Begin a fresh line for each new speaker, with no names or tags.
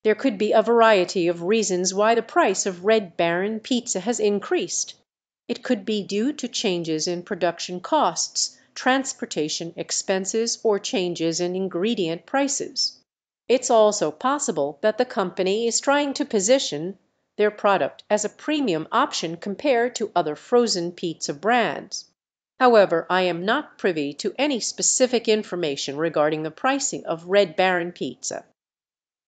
There could be a variety of reasons why the price of Red Baron pizza has increased. It could be due to changes in production costs, transportation expenses, or changes in ingredient prices. It's also possible that the company is trying to position their product as a premium option compared to other frozen pizza brands. However, I am not privy to any specific information regarding the pricing of Red Baron pizza.